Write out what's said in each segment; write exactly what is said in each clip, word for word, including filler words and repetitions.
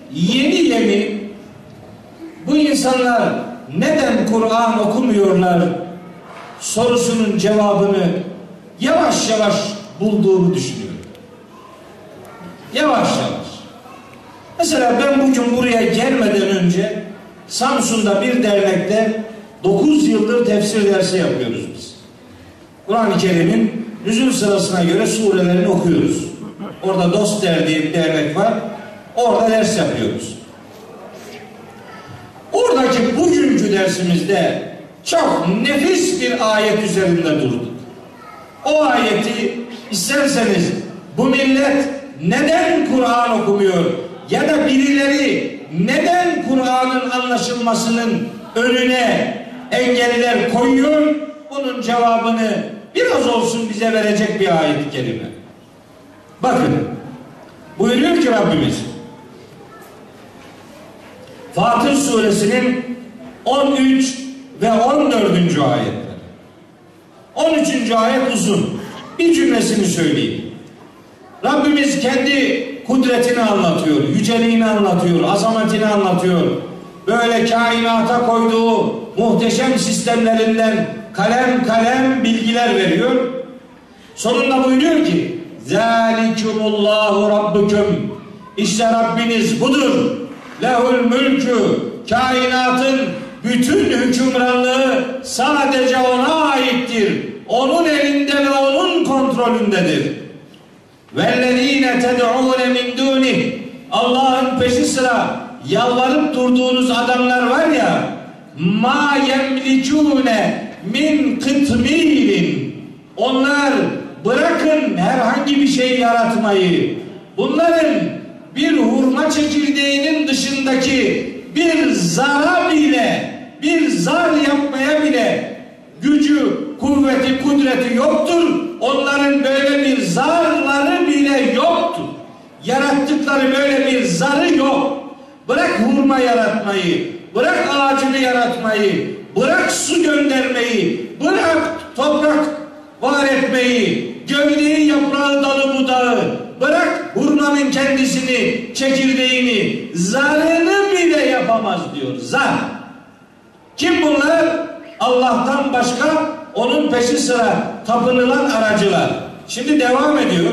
yeni yeni bu insanlar neden Kur'an okumuyorlar sorusunun cevabını yavaş yavaş bulduğunu düşünüyorum. Yavaş yavaş. Mesela ben bugün buraya gelmeden önce Samsun'da bir dernekte dokuz yıldır tefsir dersi yapıyoruz biz. Kur'an-ı Kerim'in nüzul sırasına göre surelerini okuyoruz. Orada Dost diye bir dernek var. Orada ders yapıyoruz. Oradaki bugünkü dersimizde çok nefis bir ayet üzerinde durduk. O ayeti isterseniz bu millet neden Kur'an okumuyor ya da birileri neden Kur'an'ın anlaşılmasının önüne engeller koyuyor, bunun cevabını biraz olsun bize verecek bir ayet-i kerime. Bakın, buyuruyor ki Rabbimiz Fatır suresinin on üç ve on dördüncü ayetler. on üçüncü ayet uzun. Bir cümlesini söyleyeyim. Rabbimiz kendi kudretini anlatıyor, yüceliğini anlatıyor, azametini anlatıyor. Böyle kainata koyduğu muhteşem sistemlerinden kalem kalem bilgiler veriyor. Sonunda buyuruyor ki Zalikumullahu Rabbukum, İşte Rabbiniz budur. Lehul mülkü, kainatın bütün hükümranlığı sadece ona aittir. Onun elinde ve onun kontrolündedir. Vellezine ted'ûne min dûnih, Allah'ın peşi sıra yalvarıp durduğunuz adamlar var ya, ma yemlikûne min kıtmîrin, onlar bırakın herhangi bir şey yaratmayı, bunların bir hurma çekirdeğinin dışındaki bir zara bile, bir zar yapmaya bile gücü, kuvveti, kudreti yoktur. Onların böyle bir zarları bile yoktur. Yarattıkları böyle bir zarı yok. Bırak hurma yaratmayı, bırak ağacını yaratmayı, bırak su göndermeyi, bırak toprak var etmeyi, gövdeyi, yaprağı, dalı, budağı, bırak hurmanın kendisini, çekirdeğini, zarını bile yapamaz diyor. Zar. Kim bunlar? Allah'tan başka onun peşi sıra tapınılan aracılar. Şimdi devam ediyor.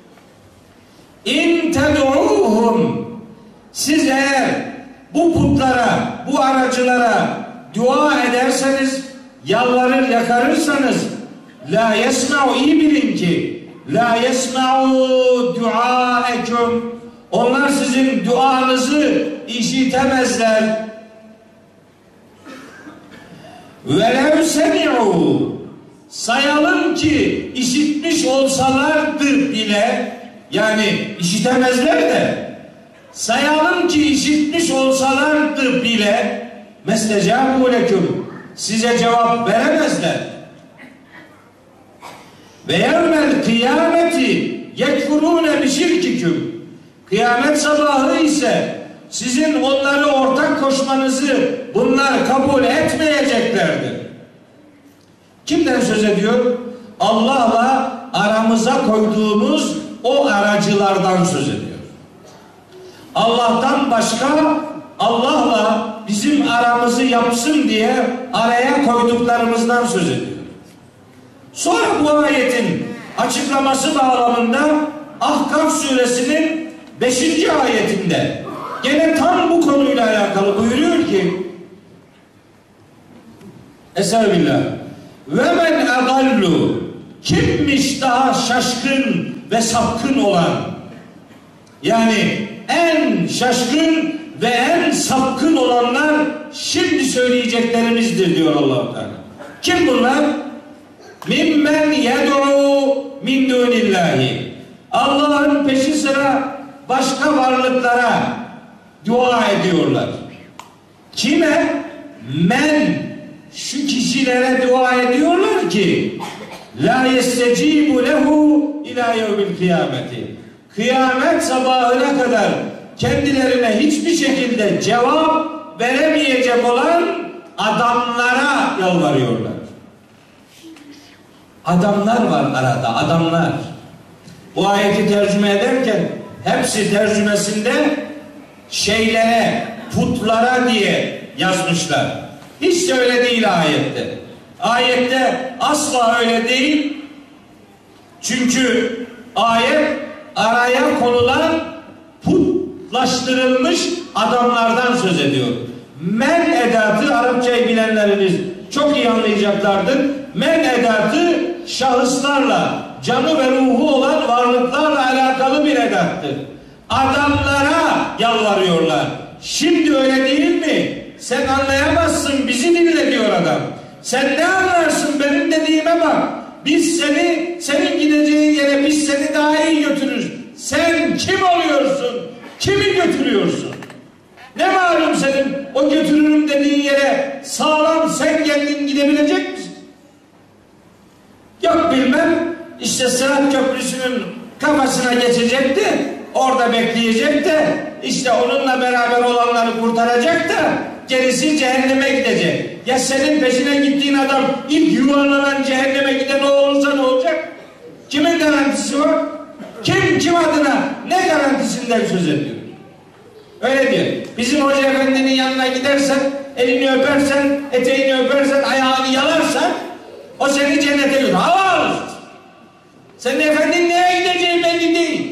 İn ted'ûhum, siz eğer bu putlara, bu aracılara dua ederseniz, yalvarır yakarırsanız, la yesma'u, iyi bilin ki la yesma'u duaekum, onlar sizin duanızı işitemezler. Velev semi'u, sayalım ki işitmiş olsalardır bile, yani işitemezler de sayalım ki işitmiş olsalardır bile, mestecâbû leküm, size cevap veremezler. Ve yevmel kıyameti yekfurûne bişirkiküm, kıyamet sabahı ise sizin onları ortak koşmanızı bunlar kabul etmeyeceklerdir. Kimden söz ediyor? Allah'la aramıza koyduğumuz o aracılardan söz ediyor. Allah'tan başka Allah'la bizim aramızı yapsın diye araya koyduklarımızdan söz ediyor. Sonra bu ayetin açıklaması bağlamında Ahkaf suresinin beşinci ayetinde gene tam bu konuyla alakalı buyuruyor ki Estağfirullah. Ve men adallu, kimmiş daha şaşkın ve sapkın olan, yani en şaşkın ve en sapkın olanlar şimdi söyleyeceklerimizdir diyor Allah-u Teala. Kim bunlar? Mimmen yed'u min dunillahi, Allah'ın peşi sıra başka varlıklara dua ediyorlar. Kime? Men, şu kişilere dua ediyorlar ki la yestecibu lehu ila yevmil kıyameti, kıyamet sabahına kadar kendilerine hiçbir şekilde cevap veremeyecek olan adamlara yalvarıyorlar. Adamlar var arada, adamlar. Bu ayeti tercüme ederken hepsi tercümesinde şeylere, putlara diye yazmışlar. Hiç de öyle değil ayette. Ayette asla öyle değil. Çünkü ayet araya konulan putlaştırılmış adamlardan söz ediyor. Men edatı, Arapçayı bilenleriniz çok iyi anlayacaklardır. Men edatı şahıslarla, canı ve ruhu olan varlıklarla alakalı bir edattır. Adamlara yalvarıyorlar. Şimdi öyle değil mi? Sen anlayamazsın, bizi dinle diyor adam. Sen ne anlarsın, benim dediğime bak. Biz seni, senin gideceğin yere biz seni daha iyi götürürüz. Sen kim oluyorsun? Kimi götürüyorsun? Ne malum senin o götürürüm dediğin yere sağlam sen kendin gidebilecek misin? Yok bilmem, işte Sırat Köprüsü'nün kafasına geçecekti, orada bekleyecek de, işte onunla beraber olanları kurtaracak da, gerisi cehenneme gidecek. Ya senin peşine gittiğin adam ilk yuvarlanan cehenneme giden o olursa ne olacak? Kimin garantisi var? Kim kim adına ne garantisinden söz ediyor? Öyle diyor. Bizim Hoca Efendi'nin yanına gidersen, elini öpersen, eteğini öpersen, ayağını yalarsan, o seni cennete götürür. Al! Senin efendin neye gideceği belli değil.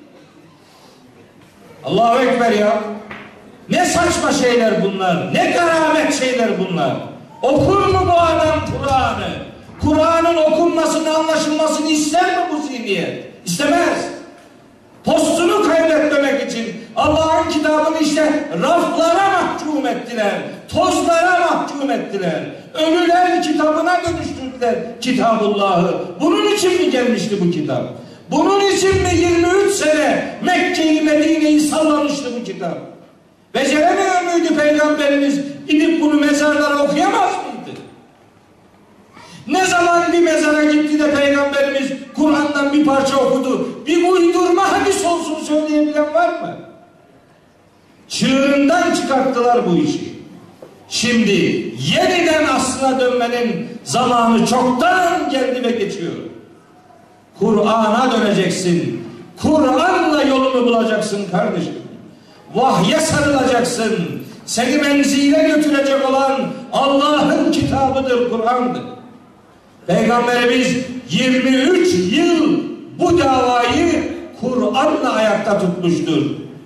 Allahu Ekber ya. Ne saçma şeyler bunlar. Ne keramet şeyler bunlar. Okur mu bu adam Kur'an'ı? Kur'an'ın okunmasını, anlaşılmasını ister mi bu zihniyet? İstemez. Postunu kaybetmemek için Allah'ın kitabını işte raflara mahkum ettiler. Tozlara mahkum ettiler. Ölüler kitabına dönüştürdüler Kitabullah'ı. Bunun için mi gelmişti bu kitap? Bunun için mi yirmi üç sene Mekke'yi, Medine'yi sallamıştı bu kitap? Beceremiyor muydu Peygamberimiz gidip bunu mezarlara okuyamaz mıydı? Ne zaman bir mezara gitti de Peygamberimiz Kur'an'dan bir parça okudu, bir uydurma hadis olsun söyleyebilen var mı? Çığırından çıkarttılar bu işi. Şimdi yeniden aslına dönmenin zamanı çoktan geldi ve geçiyor. Kur'an'a döneceksin. Kur'an'la yolunu bulacaksın kardeşim. Vahye sarılacaksın. Seni menzile götürecek olan Allah'ın kitabıdır, Kur'an'dır. Peygamberimiz yirmi üç yıl bu davayı Kur'an'la ayakta tutmuştur.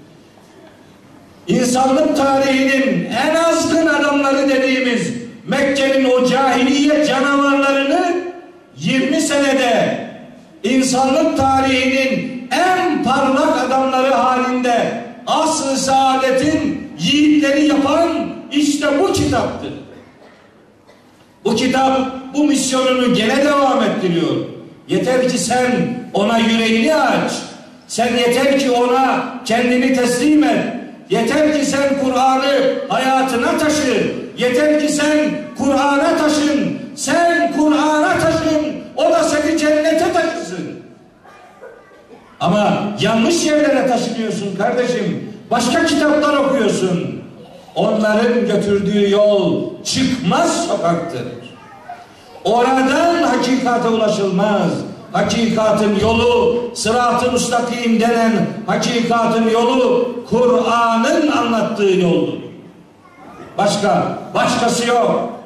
İnsanlık tarihinin en azgın adamları dediğimiz Mekke'nin o cahiliye canavarlarını yirmi senede insanlık tarihinin en parlak adamları halinde asr-ı saadetin yiğitleri yapan işte bu kitaptır. Bu kitap bu misyonunu gene devam ettiriyor. Yeter ki sen ona yüreğini aç. Sen yeter ki ona kendini teslim et. Yeter ki sen Kur'an'ı hayatına taşı. Yeter ki sen Kur'an'a taşın. Sen Kur'an'a taşın. O da seni cennete taşısın. Ama yanlış yerlere taşınıyorsun kardeşim. Başka kitaplar okuyorsun. Onların götürdüğü yol çıkmaz sokaktır. Oradan hakikate ulaşılmaz. Hakikatin yolu, sırat-ı müstakim denen hakikatin yolu Kur'an'ın anlattığı yoldur. Başka, başkası yok.